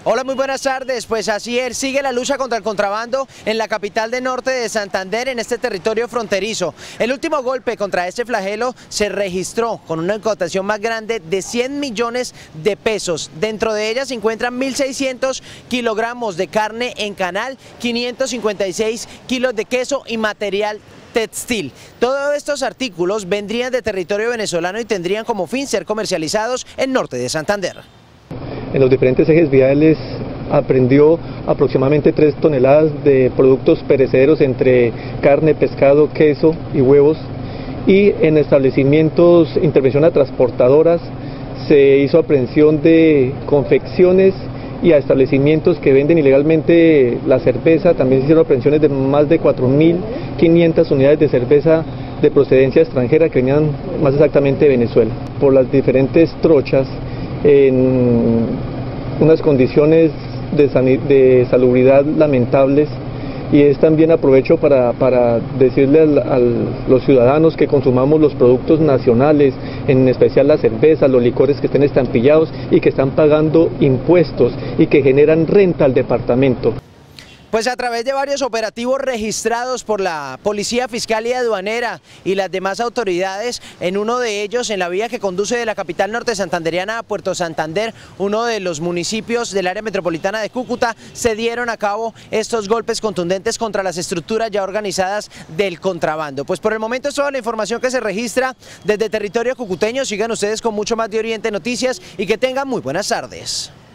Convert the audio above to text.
Hola, muy buenas tardes. Pues así es, sigue la lucha contra el contrabando en la capital de norte de Santander, en este territorio fronterizo. El último golpe contra este flagelo se registró con una incautación más grande de 100 millones de pesos. Dentro de ellas se encuentran 1.600 kilogramos de carne en canal, 556 kilos de queso y material textil. Todos estos artículos vendrían de territorio venezolano y tendrían como fin ser comercializados en norte de Santander. En los diferentes ejes viales aprehendió aproximadamente 3 toneladas de productos perecederos entre carne, pescado, queso y huevos, y en establecimientos, intervención a transportadoras, se hizo aprehensión de confecciones y a establecimientos que venden ilegalmente la cerveza. También se hicieron aprehensiones de más de 4.500 unidades de cerveza de procedencia extranjera que venían más exactamente de Venezuela. Por las diferentes trochas, en unas condiciones de salubridad lamentables, y es también aprovecho para decirle a los ciudadanos que consumamos los productos nacionales, en especial la cerveza, los licores que estén estampillados y que están pagando impuestos y que generan renta al departamento. Pues a través de varios operativos registrados por la Policía Fiscal y Aduanera y las demás autoridades, en uno de ellos, en la vía que conduce de la capital norte santandereana a Puerto Santander, uno de los municipios del área metropolitana de Cúcuta, se dieron a cabo estos golpes contundentes contra las estructuras ya organizadas del contrabando. Pues por el momento es toda la información que se registra desde territorio cucuteño. Sigan ustedes con mucho más de Oriente Noticias y que tengan muy buenas tardes.